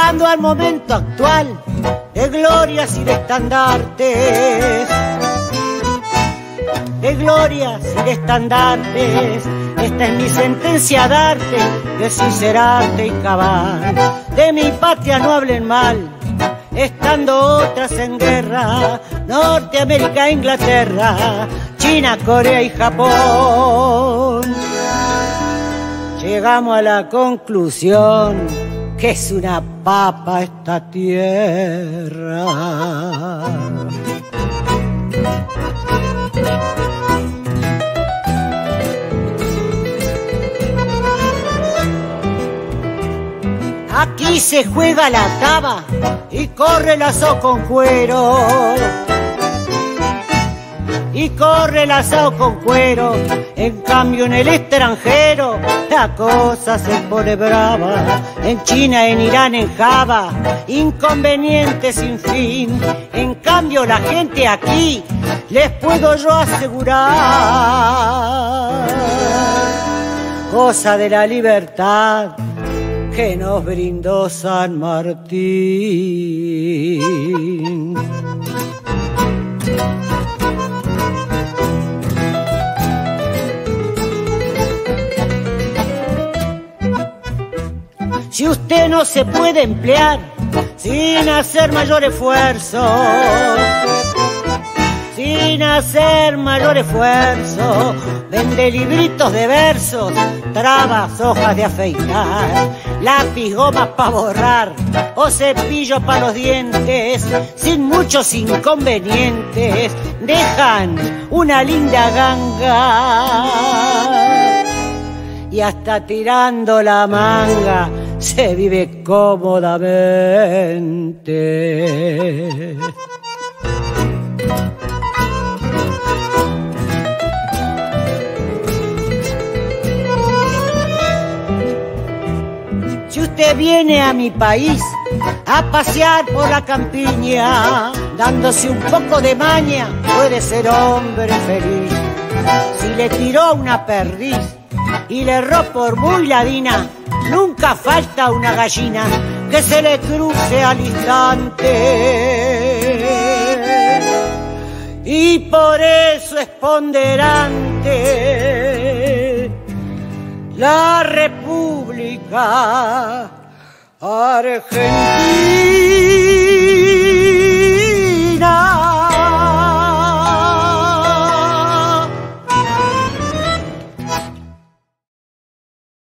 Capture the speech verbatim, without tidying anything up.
Llegando al momento actual de glorias y de estandartes, de glorias y de estandartes. Esta es mi sentencia a darte, de sincerarte y cabal. De mi patria no hablen mal, estando otras en guerra, Norteamérica, Inglaterra, China, Corea y Japón. Llegamos a la conclusión que es una papa esta tierra. Aquí se juega la taba y corre el asado con cuero. Y corre el asado con cuero. En cambio en el extranjero la cosa se pone brava. En China, en Irán, en Java, inconveniente sin fin. En cambio la gente aquí, les puedo yo asegurar, cosa de la libertad que nos brindó San Martín. Si usted no se puede emplear sin hacer mayor esfuerzo, sin hacer mayor esfuerzo, vende libritos de versos, trabas, hojas de afeitar, lápiz, gomas para borrar o cepillo para los dientes, sin muchos inconvenientes, dejan una linda ganga y hasta tirando la manga se vive cómodamente. Si usted viene a mi país a pasear por la campiña, dándose un poco de maña, puede ser hombre feliz. Si le tiró una perdiz y le erró por muy ladina, nunca falta una gallina que se le cruce al instante. Y por eso es ponderante la República Argentina.